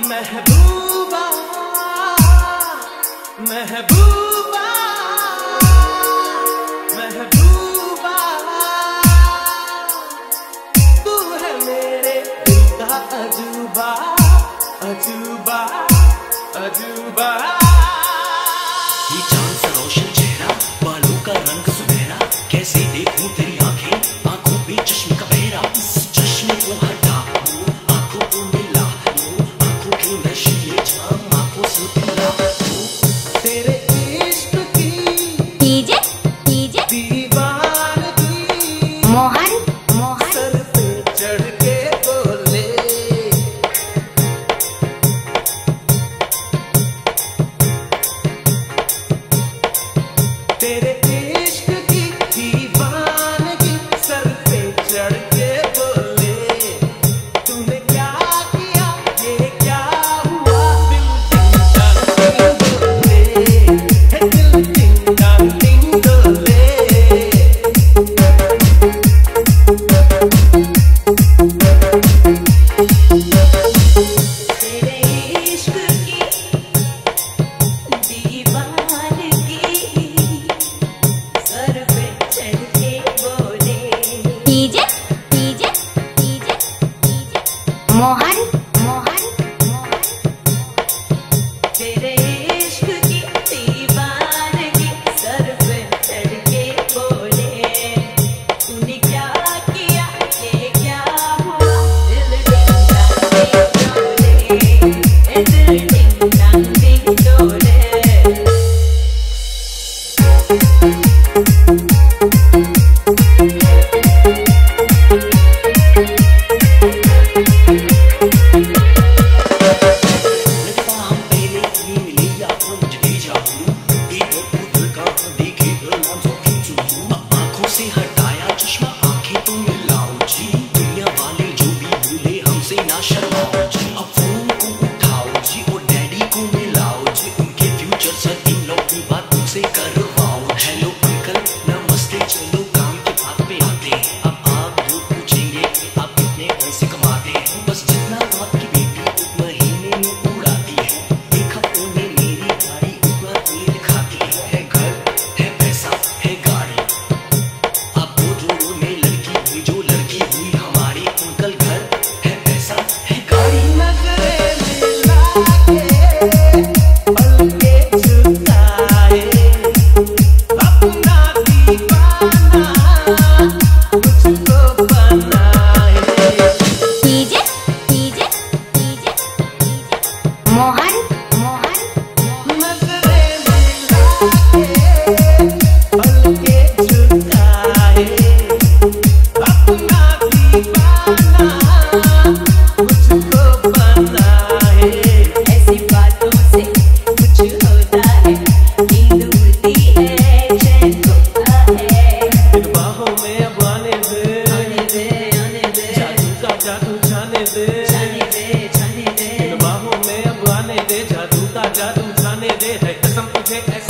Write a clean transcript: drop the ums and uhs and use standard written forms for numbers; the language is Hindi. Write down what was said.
महबूबा महबूबा महबूबा, तू है मेरे दिल का अजूबा अजूबा अजूबा। ये चांद सा रोशन चेहरा, बालों का रंग सुनहरा, कैसे देखूं तेरी आंखें, आंखों पे चश्मे का बहरा। चश्मे को हटा, आंखों को मिला, आंखों के नशीले जाम, आंखों से पिला। तेरे इश्क की डीजे दीवानगी, मोहन मोहन सर पे चढ़ के बोले। तेरे इश्क की दीवानगी, सर पे चढ़ के बोले। तूने क्या किया, ये क्या हुआ, दिल टिंग टांग टिंग डोले, तेरे इश्क की दीवानगी, सर पे चढ़ के बोले। डीजे मोहन मोहन मोहन, तेरे इश्क की दीवानगी, सर पे चढ़ के बोले। तूने क्या किया, ये क्या हुआ, दिल टिंग टांग टिंग डोले। लगता हम पहले ही मिले या तो मुझे दे जाऊं, एक और दिल का देखे नाम सो खींचूं। आंखों से हटाया चश्मा, आंखें तो मिलाओ जी, दुनिया वाले जो भी भूले हमसे ना शर्माओ जी। अब फोन को उठाओ जी और डैडी को मिलाओ जी, उनके फ्यूचर सर इन लोग की बात तुमसे करवाओ। हेलो अंकल नमस्ते, चलो काम की बात पे आते हैं। अब आप लोग पूछेंगे कि आप कितने पैसे कमाते हैं, बस जितना आपकी बेटी एक महीने में उड़ाती है, एक हफ्ते में मेरी गाड़ी उतना तेल खाती है। घर है, पैसा है, गाड़ी, आपको जोड़ों में लड़की हुई जो लड़की हुई हमारी। अंकल घर है, पैसा है, गाड़ी। नजरें मिला के पलके झुकाए, अपना दीवाना मुझको बनाए। डीजे मोहन मोहन, नजरें मिला के पलके झुकाए, अपना दीवाना मुझको बनाए। ऐसी बातों से कुछ होता है, नींद उड़ती है, चैन खोता है। इन बाहों में अब आने दे, आने दे आने दे, जादू का जादू जाने दे। जाने दे जाने दे। इन बाहों में अब आने दे, जादू का जादू जाने दे। है कसम तुझे ऐसे